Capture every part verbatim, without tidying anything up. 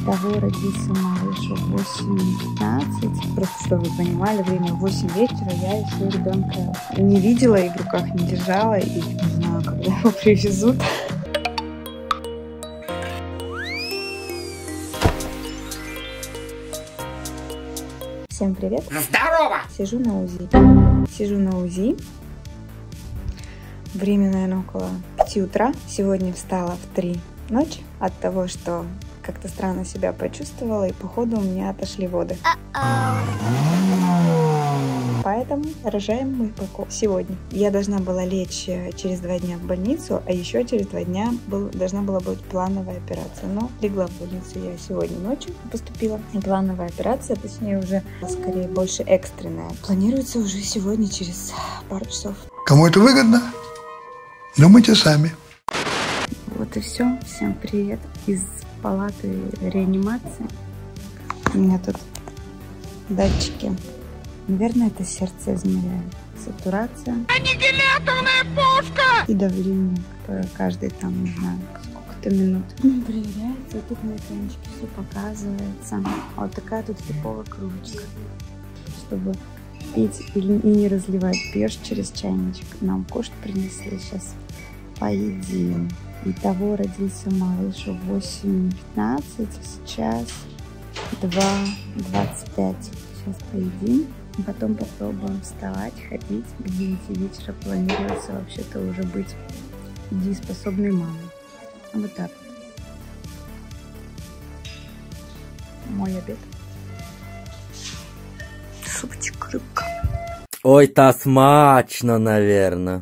Того родился малыш в восемь пятнадцать. Просто чтобы вы понимали, время восемь вечера, я еще ребенка не видела и в руках не держала, и не знаю, когда его привезут. Всем привет! Здорово! Сижу на УЗИ. Сижу на УЗИ. Время, наверное, около пяти утра. Сегодня встала в три ночи от того, что как-то странно себя почувствовала, и походу у меня отошли воды. Поэтому рожаем мы пока сегодня. Я должна была лечь через два дня в больницу, а еще через два дня был, должна была быть плановая операция. Но легла в больницу я сегодня ночью, поступила. И плановая операция, точнее уже скорее больше экстренная, планируется уже сегодня через пару часов. Кому это выгодно? Думайте сами. Вот и все. Всем привет из палаты реанимации. У меня тут датчики. Наверное, это сердце измеряет. Сатурация. Аннигиляторная пушка! И давление, которое каждый там, не знаю, сколько-то минут. Ну, проверяется, и тут на экранчике все показывается. А вот такая тут типовая кружечка. Чтобы пить и не разливать. Пьешь через чайничек. Нам кушать принесли, сейчас поедим. Итого родился малыш в восемь пятнадцать, сейчас два двадцать пять. Сейчас поедим, потом попробуем вставать, ходить. К девяти вечера планируется вообще-то уже быть дееспособной мамой. Вот так вот. Мой обед. Супчик, рыбка. Ой, та смачно, наверное.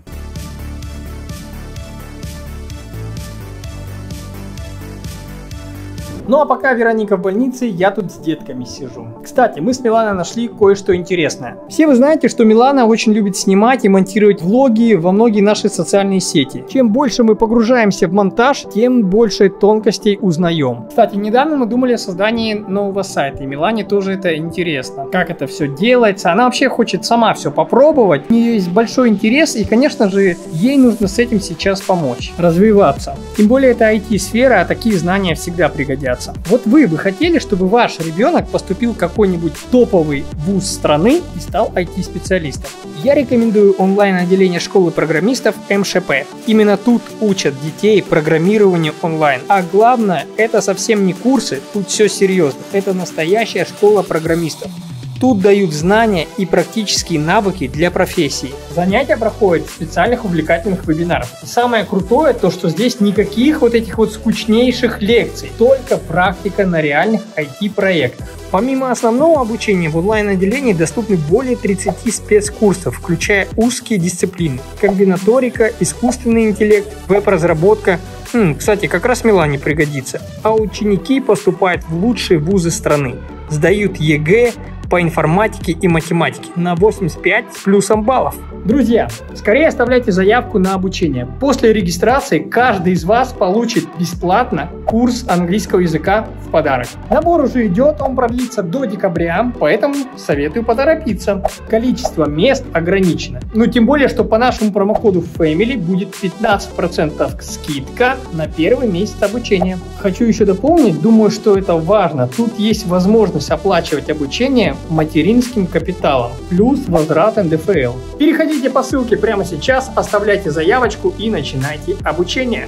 Ну а пока Вероника в больнице, я тут с детками сижу. Кстати, мы с Миланой нашли кое-что интересное. Все вы знаете, что Милана очень любит снимать и монтировать влоги во многие наши социальные сети. Чем больше мы погружаемся в монтаж, тем больше тонкостей узнаем. Кстати, недавно мы думали о создании нового сайта, и Милане тоже это интересно. Как это все делается, она вообще хочет сама все попробовать. У нее есть большой интерес, и, конечно же, ей нужно с этим сейчас помочь, развиваться. Тем более это ай ти-сфера, а такие знания всегда пригодятся. Вот вы бы хотели, чтобы ваш ребенок поступил в какой-нибудь топовый вуз страны и стал ай ти-специалистом? Я рекомендую онлайн-отделение школы программистов эм ша пэ. Именно тут учат детей программированию онлайн. А главное, это совсем не курсы, тут все серьезно. Это настоящая школа программистов. Тут дают знания и практические навыки для профессии. Занятия проходят в специальных увлекательных вебинарах. И самое крутое, то что здесь никаких вот этих вот скучнейших лекций, только практика на реальных ай ти-проектах. Помимо основного обучения в онлайн-отделении доступны более тридцати спецкурсов, включая узкие дисциплины: комбинаторика, искусственный интеллект, веб-разработка. Хм, кстати, как раз Милане пригодится. А ученики поступают в лучшие вузы страны, сдают е гэ по информатике и математике на восемьдесят пять с плюсом баллов. Друзья, скорее оставляйте заявку на обучение. После регистрации каждый из вас получит бесплатно курс английского языка в подарок. Набор уже идет, он продлится до декабря, поэтому советую поторопиться. Количество мест ограничено. Ну, тем более, что по нашему промокоду Family будет пятнадцать процентов скидка на первый месяц обучения. Хочу еще дополнить, думаю, что это важно. Тут есть возможность оплачивать обучение материнским капиталом, плюс возврат эн дэ эф эл. Переходите по ссылке прямо сейчас, оставляйте заявочку и начинайте обучение.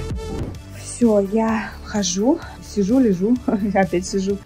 Все, я хожу, сижу, лежу, опять сижу.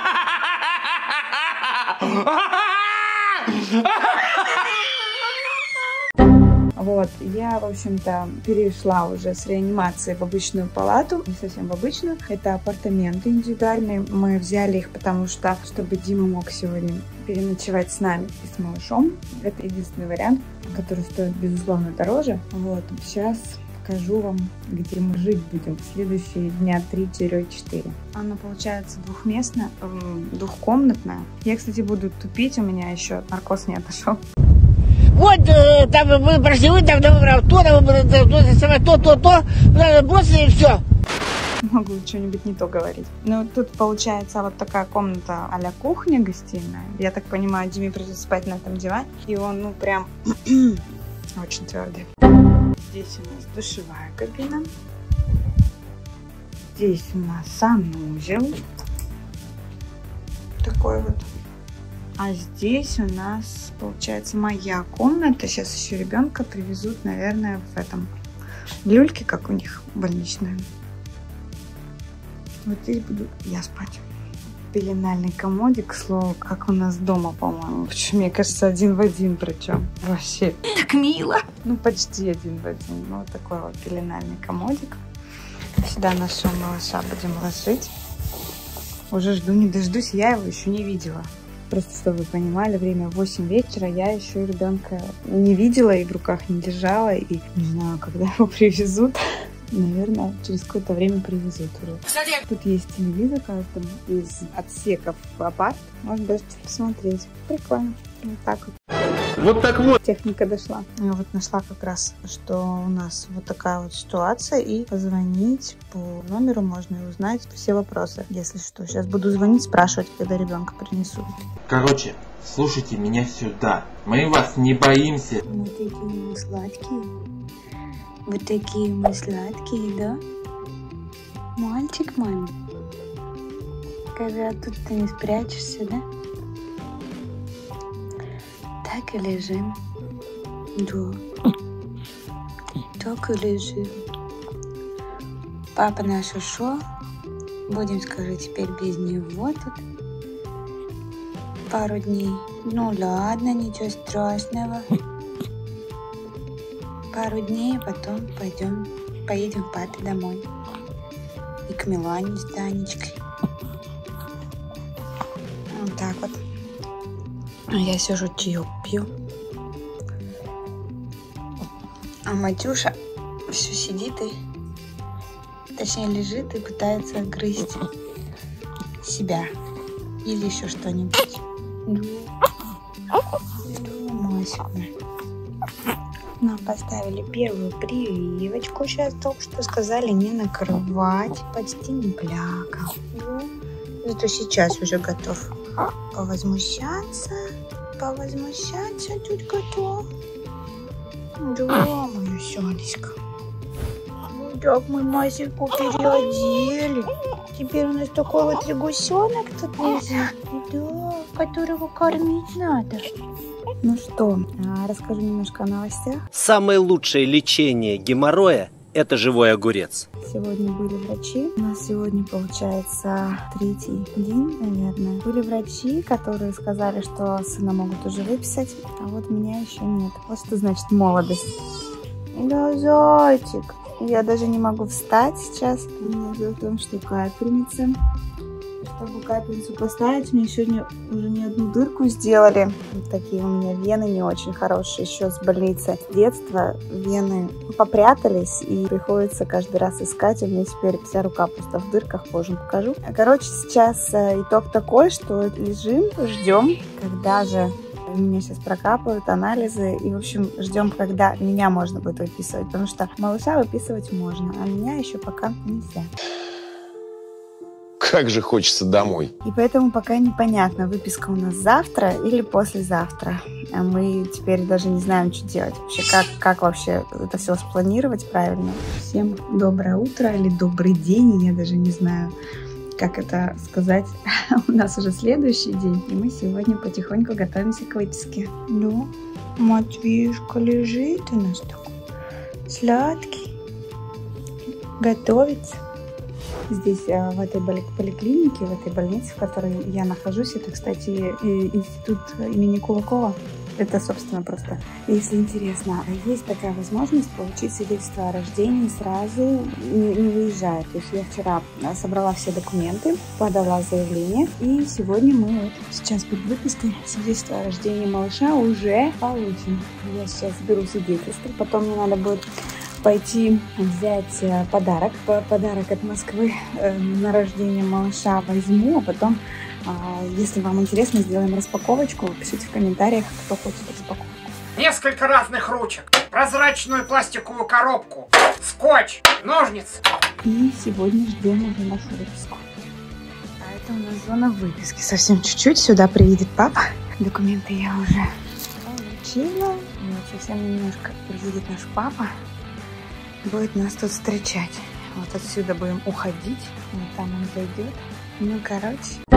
Вот, я, в общем-то, перешла уже с реанимации в обычную палату, не совсем в обычную. Это апартаменты индивидуальные. Мы взяли их, потому что, чтобы Дима мог сегодня переночевать с нами и с малышом. Это единственный вариант, который стоит, безусловно, дороже. Вот, сейчас покажу вам, где мы жить будем в следующие дня три-четыре. Она получается двухместная, двухкомнатная. Я, кстати, буду тупить, у меня еще наркоз не отошел. Вот э, там вы прошли, вы там, там, то, там, то, то, то, то, просто и все. Могу что-нибудь не то говорить. Ну, тут получается вот такая комната а-ля кухня, гостиная. Я так понимаю, Диме придется спать на этом диване. И он, ну, прям очень твердый. Здесь у нас душевая кабина. Здесь у нас санузел. такой вот. А здесь у нас, получается, моя комната. Сейчас еще ребенка привезут, наверное, в этом люльке, как у них больничная. Вот здесь буду я спать. Пеленальный комодик, к слову, как у нас дома, по-моему. Причем, мне кажется, один в один причем. Вообще так мило. Ну, почти один в один. Ну, вот такой вот пеленальный комодик. Сюда нашего малыша будем ложить. Уже жду, не дождусь, я его еще не видела. Просто, чтобы вы понимали, время восемь вечера, я еще ребенка не видела и в руках не держала. И не знаю, когда его привезут. Наверное, через какое-то время привезут уже. Тут есть телевизор, кажется, из отсеков апарт. Можно даже посмотреть. Прикольно. Вот так вот. Вот так вот. Техника дошла. Я вот нашла как раз, что у нас вот такая вот ситуация. И позвонить по номеру можно и узнать все вопросы. Если что, сейчас буду звонить, спрашивать, когда ребенка принесут. Короче, слушайте меня сюда. Мы вас не боимся. Вот такие мы сладкие. Вот такие мы сладкие, да? Мальчик, маме. Скажи, а тут ты не спрячешься, да? Так и лежим. Да. Так и лежим. Папа наш ушел. Будем, скажи, теперь без него тут. Пару дней. Ну ладно, ничего страшного. Пару дней, а потом пойдем, поедем к папе домой. И к Милане с Данечкой. Вот так вот. А я сижу, чаек пью. А Матюша все сидит и, точнее, лежит и пытается отгрызть себя. Или еще что-нибудь. Да, Мася. Нам поставили первую прививочку. Сейчас только что сказали не накрывать. Почти не плакал. Зато сейчас уже готов повозмущаться. Повозмущаться тут готов. Да, моя Сонечка. Ну так мы Масику переодели. Теперь у нас такой вот регусенок тут лежит. Да, которого кормить надо. Ну что, расскажу немножко о новостях. Самое лучшее лечение геморроя – это живой огурец. Сегодня были врачи. У нас сегодня, получается, третий день, наверное. Были врачи, которые сказали, что сына могут уже выписать, а вот меня еще нет. Вот что значит молодость. Да, зайчик. Я даже не могу встать сейчас. У меня дело в том, что капельница. Чтобы капельницу поставить, мне сегодня уже не одну дырку сделали. Вот такие у меня вены не очень хорошие, еще с больницы. С детства вены попрятались, и приходится каждый раз искать. У меня теперь вся рука просто в дырках, позже покажу. Короче, сейчас итог такой, что лежим, ждем, когда же меня сейчас прокапают анализы. И, в общем, ждем, когда меня можно будет выписывать. Потому что малыша выписывать можно, а меня еще пока нельзя. Как же хочется домой. И поэтому пока непонятно, выписка у нас завтра или послезавтра. А мы теперь даже не знаем, что делать. Вообще, как, как вообще это все спланировать правильно. Всем доброе утро или добрый день, я даже не знаю, как это сказать. У нас уже следующий день, и мы сегодня потихоньку готовимся к выписке. Ну, Матвеюшка лежит у нас такой сладкий, готовится. Здесь, в этой поликлинике, в этой больнице, в которой я нахожусь, это, кстати, институт имени Кулакова. Это, собственно, просто, если интересно, есть такая возможность получить свидетельство о рождении сразу, не, не выезжая. То есть я вчера собрала все документы, подала заявление, и сегодня мы вот сейчас перед выпиской свидетельство о рождении малыша уже получим. Я сейчас беру свидетельство, потом мне надо будет пойти взять подарок, подарок от Москвы на рождение малыша возьму, а потом, если вам интересно, сделаем распаковочку. Пишите в комментариях, кто хочет распаковку. Несколько разных ручек, прозрачную пластиковую коробку, скотч, ножницы. И сегодня ждем уже нашу выписку. А это у нас зона выписки. Совсем чуть-чуть. Сюда приедет папа. Документы я уже получила. Вот совсем немножко приедет наш папа. Будет нас тут встречать. Вот отсюда будем уходить. Вот там он зайдет. Ну, короче.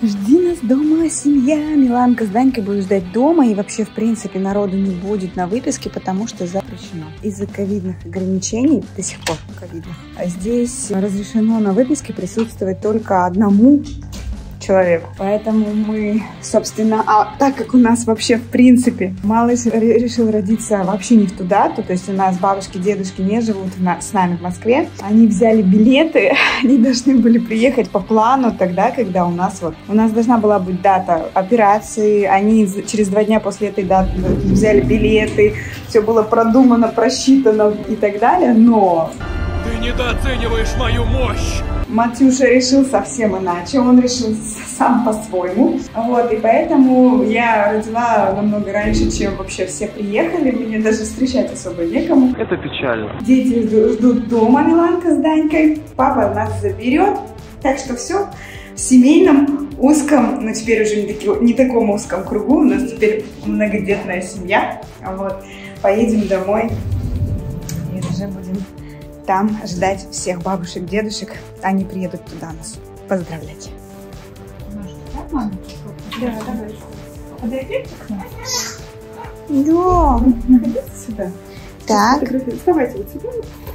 Жди нас дома, семья. Миланка с Данькой будут ждать дома. И вообще, в принципе, народу не будет на выписке, потому что запрещено. Из-за ковидных ограничений, до сих пор ковидных, а здесь разрешено на выписке присутствовать только одному человеку. Поэтому мы, собственно, а так как у нас вообще, в принципе, малыш решил родиться вообще не в ту дату, то есть у нас бабушки, дедушки не живут на, с нами в Москве, они взяли билеты, они должны были приехать по плану тогда, когда у нас вот, у нас должна была быть дата операции, они через два дня после этой даты взяли билеты, все было продумано, просчитано и так далее, но... Ты недооцениваешь мою мощь! Матюша решил совсем иначе, он решил сам по-своему, вот, и поэтому я родила намного раньше, чем вообще все приехали, мне даже встречать особо некому. Это печально. Дети ждут, ждут дома, Миланка с Данькой, папа нас заберет, так что все в семейном, узком, но теперь уже не, таки, не таком узком кругу, у нас теперь многодетная семья, вот, поедем домой и уже будем там ждать всех бабушек, дедушек. Они приедут туда нас поздравлять. Да, давай. Подойдите к нам? Да. Находите сюда. Так. Вставайте вот сюда.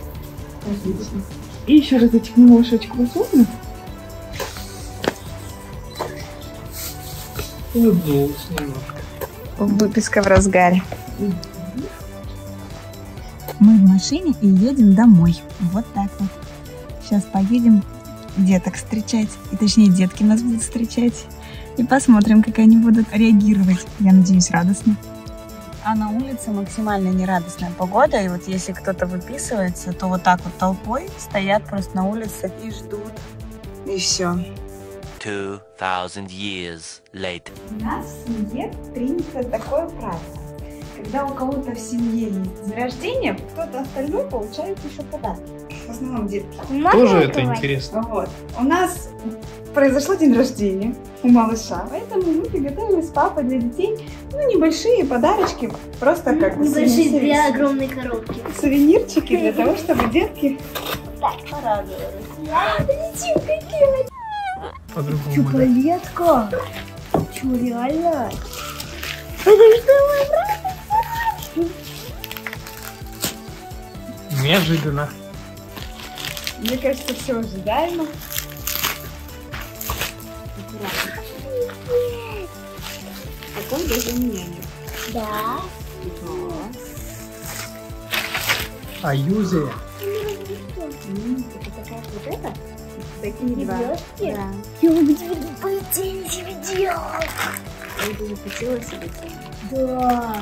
И еще разочек немножечко высунем. Улыбнулась немножко. Выписка в разгаре. Мы в машине и едем домой. Вот так вот. Сейчас поедем деток встречать. И точнее, детки нас будут встречать. И посмотрим, как они будут реагировать. Я надеюсь, радостно. А на улице максимально нерадостная погода. И вот если кто-то выписывается, то вот так вот толпой стоят просто на улице и ждут. И все. Two thousand years later. У нас в семье принято такое правило. Когда у кого-то в семье есть день рождения, кто-то остальной получает еще подарки. В основном детки. Тоже это интересно. Вот. У нас произошло день рождения у малыша, поэтому мы приготовили с папой для детей ну, небольшие подарочки, просто как бы небольшие две огромные коробки. Сувенирчики для того, чтобы детки так порадовались. Смотрите, какие по-другому. Чупалетка. Чё, реально? Это что, мой брат? Неожиданно. Мне кажется, все ожидаемо. Такой даже у меня нет. Да. А Юзия? Это такая вот эта? Такие два. Да. Да. Я бы тебе полетели себе делала. Я бы захотела себе. Да.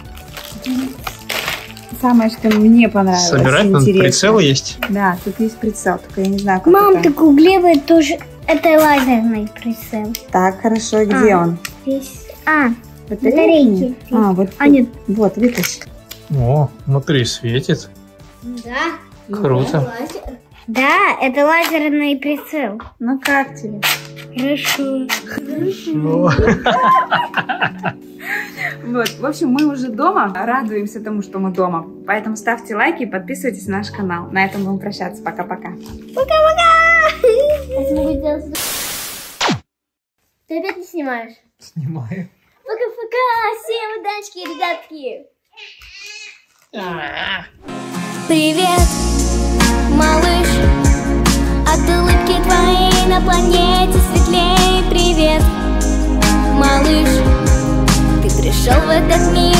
Самое, что мне понравилось. Собирать там прицел есть? Да, тут есть прицел, только я не знаю, как Мам, это. так у Глеба тоже это лазерный прицел. Так, хорошо, где а, он? Здесь. А, батарейки. А, вот. А, нет. Вот, вытащи. О, внутри светит. Да. Круто. Да, это лазерный прицел. Ну как тебе? Хорошо. Хорошо. Вот, в общем, мы уже дома. Радуемся тому, что мы дома. Поэтому ставьте лайки и подписывайтесь на наш канал. На этом будем прощаться. Пока-пока. Пока-пока! Ты опять не снимаешь? Снимаю. Пока-пока! Всем удачки, ребятки! Привет, малыш. От улыбки твоей на планете светлей. Привет, малыш. Ты пришел в этот мир